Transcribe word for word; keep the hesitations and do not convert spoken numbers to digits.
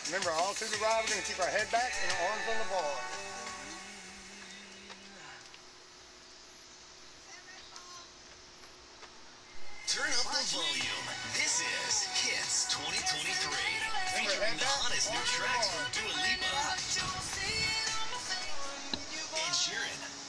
Remember, all through the ride, we're going to keep our head back and our arms on the bar. Turn up the volume. This is Hits twenty twenty-three, featuring the hottest new tracks from Dua Lipa, Ed Sheeran,